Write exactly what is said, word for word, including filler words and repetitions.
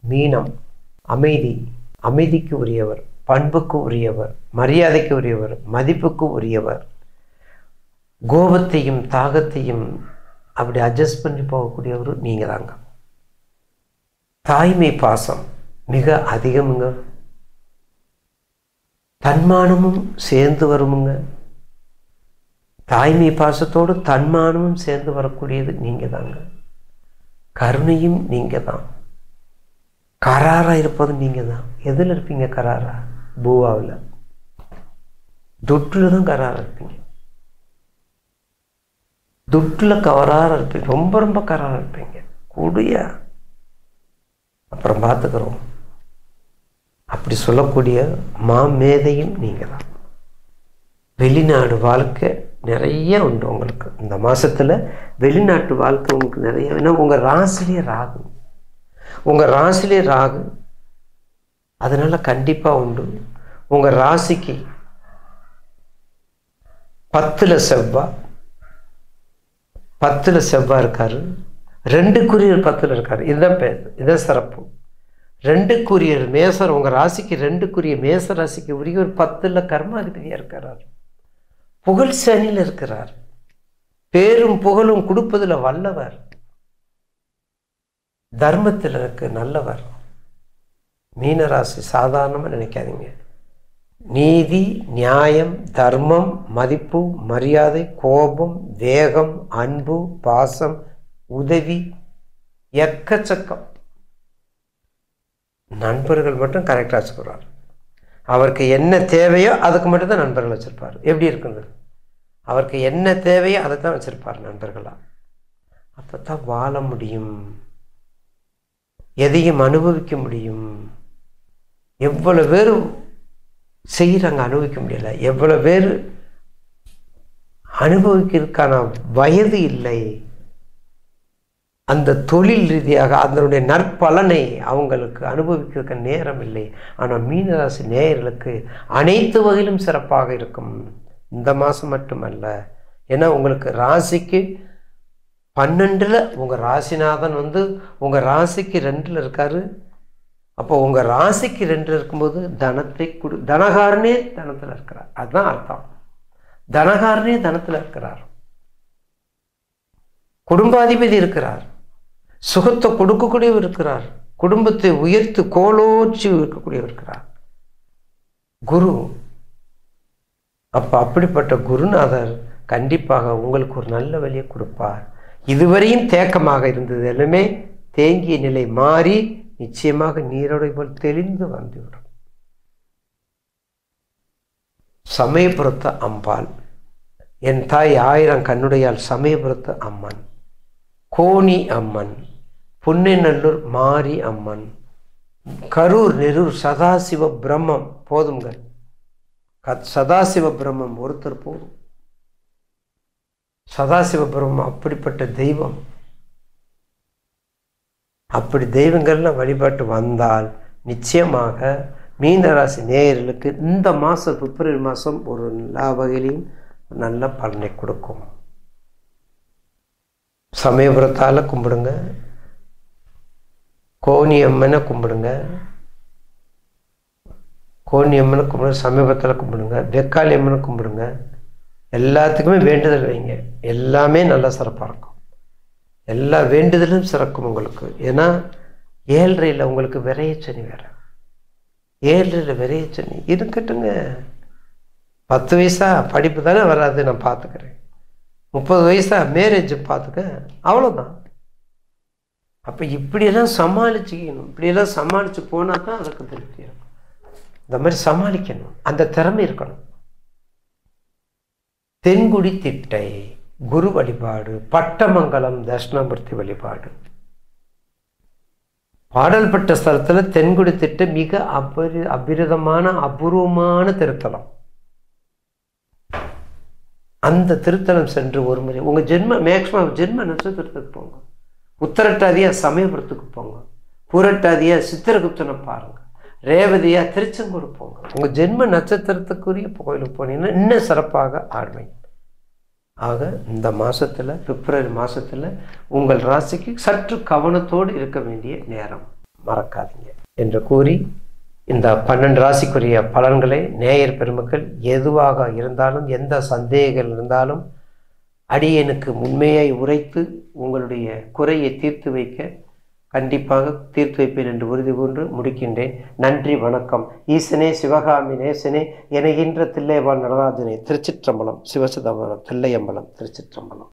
மீனம் அமைதி, அமைதிக்கு உரியவர், பண்புக்கு உரியவர், மரியாதைக்கு உரியவர், மதிப்புக்கு உரியவர். கோபத்தையும் தாகத்தையும் அப்படி அட்ஜஸ்ட் பண்ணி போகக்கூடியவர் நீங்கள் தாங்க. தாய்மை பாசம் மிக அதிகமுங்க. தன்மானமும் சேர்ந்து வருமுங்க. தாய்மை பாசத்தோடு தன்மானமும் சேர்ந்து வரக்கூடியது நீங்கள் தாங்க. கருணையும் நீங்கள் தான். கராராக இருப்பதும் நீங்கள் தான். எதில் இருப்பீங்க கராரா? பூவாவில், துட்டில் தான் கராராக இருப்பீங்க. துட்டில் கவராக இருப்பீங்க. ரொம்ப ரொம்ப கராராக இருப்பீங்க. கூடியா அப்புறம் பார்த்துக்கிறோம் அப்படி சொல்லக்கூடிய மாமேதையும் நீங்கள் தான். வெளிநாடு வாழ்க்கை நிறைய உண்டு உங்களுக்கு இந்த மாதத்தில். வெளிநாட்டு வாழ்க்கை உங்களுக்கு நிறைய. ஏன்னா உங்கள் ராசிலே ராகு, உங்கள் ராசிலே ராகு, அதனால் கண்டிப்பாக உண்டு. உங்கள் ராசிக்கு பத்தில் செவ்வாய், பத்தில் செவ்வாய் இருக்காரு. ரெண்டு குறியர் பத்தில் இருக்காரு. இதுதான் பேர், இதுதான் சிறப்பு. ரெண்டு குறியர் மேசர், உங்கள் ராசிக்கு ரெண்டுக்குரிய மேச ராசிக்கு உரிய ஒரு பத்தில் கர்மாதிபதியாக இருக்கிறார். புகழ் சனியில் இருக்கிறார். பேரும் புகழும் கொடுப்பதில் வல்லவர். தர்மத்தில் இருக்க நல்லவர். மீனராசி சாதாரணமாக நினைக்காதீங்க. நீதி, நியாயம், தர்மம், மதிப்பு, மரியாதை, கோபம், வேகம், அன்பு, பாசம், உதவி, எக்கச்சக்கம். நண்பர்கள் மட்டும் கரெக்டாக வச்சுக்கிறார். அவருக்கு என்ன தேவையோ அதுக்கு மட்டும்தான் நண்பர்கள் வச்சுருப்பார். எப்படி இருக்குது? அவருக்கு என்ன தேவையோ அதை தான் வச்சுருப்பார் நண்பர்களாக. அப்போ தான் வாழ முடியும், எதையும் அனுபவிக்க முடியும். எவ்வளோ பேர் செய்கிறாங்க, அனுபவிக்க முடியலை. எவ்வளோ பேர் அனுபவிக்கிறதுக்கான வயது இல்லை. அந்த தொழில் ரீதியாக அதனுடைய நற்பலனை அவங்களுக்கு அனுபவிக்கிறதுக்கு நேரம் இல்லை. ஆனால் மீனராசி நேயர்களுக்கு அனைத்து வகையிலும் சிறப்பாக இருக்கும் இந்த மாதம் மட்டுமல்ல. ஏன்னா உங்களுக்கு ராசிக்கு பன்னெண்டில் உங்கள் ராசிநாதன் வந்து உங்கள் ராசிக்கு ரெண்டில் இருக்கார். அப்போ உங்கள் ராசிக்கு ரெண்டில் இருக்கும்போது தனத்தை கொடு, தனகாரனே தனத்தில் இருக்கிறார். அதுதான் அர்த்தம். தனகாரனே தனத்தில் இருக்கிறார். குடும்பாதிபதி இருக்கிறார். சுகத்தை கொடுக்கக்கூடியவர் இருக்கிறார். குடும்பத்தை உயர்த்து கோலோச்சி இருக்கக்கூடியவர் இருக்கிறார். குரு. அப்போ அப்படிப்பட்ட குருநாதர் கண்டிப்பாக உங்களுக்கு ஒரு நல்ல வழியை கொடுப்பார். இதுவரையும் தேக்கமாக இருந்தது எல்லாமே தேங்கிய நிலை மாறி நிச்சயமாக நீரோடை போல் தெளிந்து வந்துவிடும். சமயபுரத்து அம்பாள், என் தாய் ஆயிரம் கண்ணுடையால் சமயபுரத்து அம்மன், கோணி அம்மன், புன்னைநல்லூர் மாரி அம்மன், கரூர் நெரூர் சதாசிவ பிரம்மம். போதுங்கள், சதாசிவ பிரம்மம் ஒருத்தர் போதும். சதாசிவ பிரம்மம் அப்படிப்பட்ட தெய்வம். அப்படி தெய்வங்கள்லாம் வழிபாட்டு வந்தால் நிச்சயமாக மீனராசி நேயர்களுக்கு இந்த மாதம் பிப்ரவரி மாதம் ஒரு எல்லா வகையிலையும் நல்ல பலனை கொடுக்கும். சமயபுரத்தால் கும்பிடுங்க, கோணியம்மனை கும்பிடுங்க, கோணியம்மனை கும்பிடுங்க, சமயபுரத்தில் கும்பிடுங்க, வெக்காளி அம்மனை கும்பிடுங்க. எல்லாத்துக்குமே வேண்டுதல் வைங்க. எல்லாமே நல்லா சிறப்பாக இருக்கும். எல்லா வேண்டுதலும் சிறக்கும் உங்களுக்கு. ஏன்னா ஏழரையில் உங்களுக்கு விரையச்சனி வேற. ஏழரையில் விரையச்சனி இருக்கட்டுங்க. பத்து வயசா படிப்பு தானே வராது, நான் பார்த்துக்கிறேன். முப்பது வயசா மேரேஜ் பார்த்துக்க, அவ்வளோதான். அப்போ இப்படியெல்லாம் சமாளிச்சுக்கணும். இப்படியெல்லாம் சமாளித்து போனால் தான் அதுக்கு திருப்தி இருக்கும். இந்த மாதிரி சமாளிக்கணும், அந்த திறமை இருக்கணும். தென்குடி திட்டை குரு வழிபாடு, பட்டமங்கலம் தட்சிணாமூர்த்தி வழிபாடு. பாடல்பட்ட ஸ்தலத்தில் தென்குடி திட்டை மிக அபரி அபிரிதமான அபூர்வமான திருத்தலம். அந்த திருத்தலம் சென்று ஒரு முறை உங்கள் ஜென்ம மேக்ஸிமம் ஜென்ம நட்சத்திரத்துக்கு போங்க. உத்தரட்டாதியா சமயபுரத்துக்கு போங்க. பூரட்டாதியா சித்திரகுப்தனை பாருங்கள். ரேவதியா திருச்செங்கோடு போங்க. உங்கள் ஜென்ம நட்சத்திரத்துக்குரிய கோயிலுக்கு போனீங்கன்னா இன்னும் சிறப்பாக ஆடுவீங்க. ஆக இந்த மாதத்தில் பிப்ரவரி மாதத்தில் உங்கள் ராசிக்கு சற்று கவனத்தோடு இருக்க வேண்டிய நேரம். மறக்காதீங்க என்று கூறி இந்த பன்னெண்டு ராசிக்குரிய பலன்களை நேயர் பெருமக்கள் எதுவாக இருந்தாலும் எந்த சந்தேகங்கள் இருந்தாலும் அடியனுக்கு உண்மையை உரைத்து உங்களுடைய குறையை தீர்த்து வைக்க கண்டிப்பாக தீர்த்து வைப்பேன் என்று உறுதி கூர்ந்து முடிக்கின்றேன். நன்றி, வணக்கம். ஈசனே சிவகாமி நேசனே எனைகின்ற தில்லைவாழ் நடராஜனே. திருச்சிற்றம்பலம். சிவசிதம்பரம் தில்லையம்பலம். திருச்சிற்றம்பலம்.